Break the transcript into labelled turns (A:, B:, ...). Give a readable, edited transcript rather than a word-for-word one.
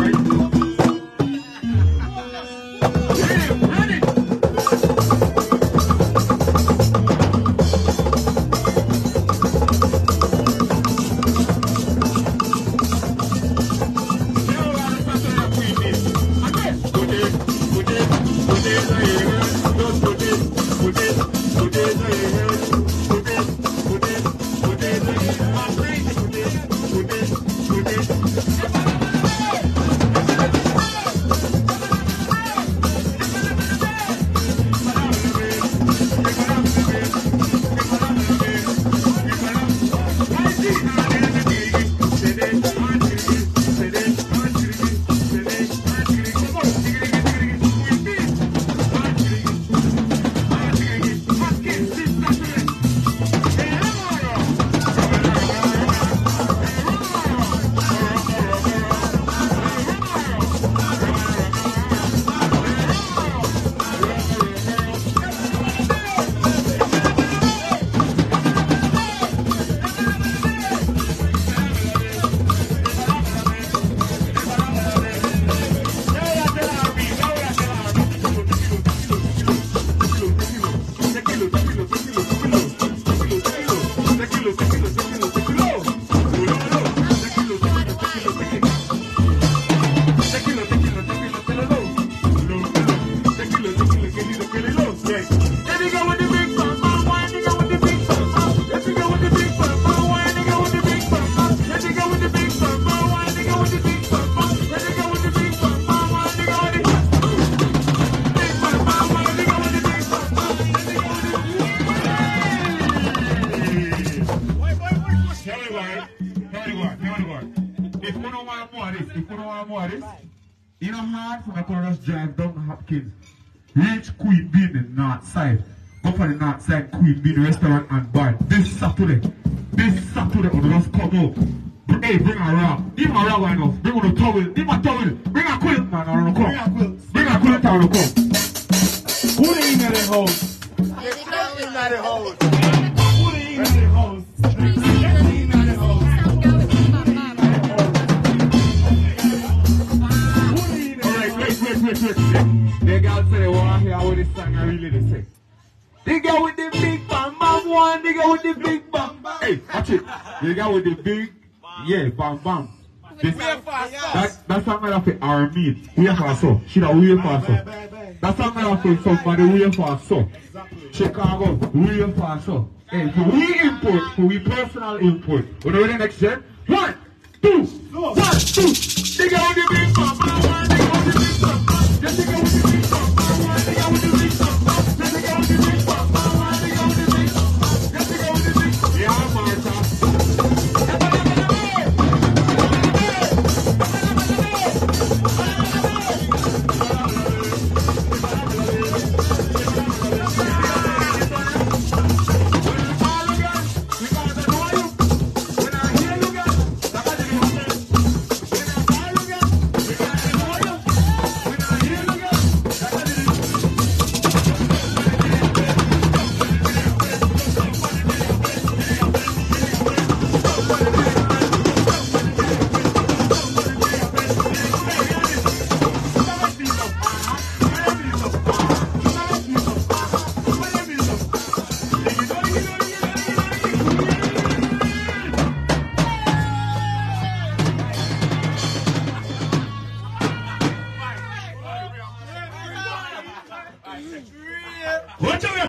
A: You know hard for me to just drive down Hopkins, reach Queen Bean the north side, go for the north side Queen Bean restaurant and bar. This Saturday, on just come out. Hey, bring a rag. Give a rag right now. Bring on a towel. Give a towel. Bring a quilt, man. I don't come. Bring a quilt, I don't come. Who the in the house?
B: Let's go in the house.
A: Who the in the house? The girl say they want to hear what this song I really they say. The girl with the big bam bam one, the girl with the big bam bam. Hey, watch it. The girl with the big, yeah, bam bam. This, that song I for army. We are for so. She don't wait for so. That song I for somebody wait for so. Chicago, we for so. Hey, so we import, we personal import. You know the next gen? 1, 2, 1, 2. The girl with the big bam bam one, the girl with the big bam bam. Just the girl with the big bam bam one, the girl with the big bam bam. Just the girl with the big bam bam one, the girl with the big bam bam. Just the girl with the big bam bam. Yeah, Martha. Watch out!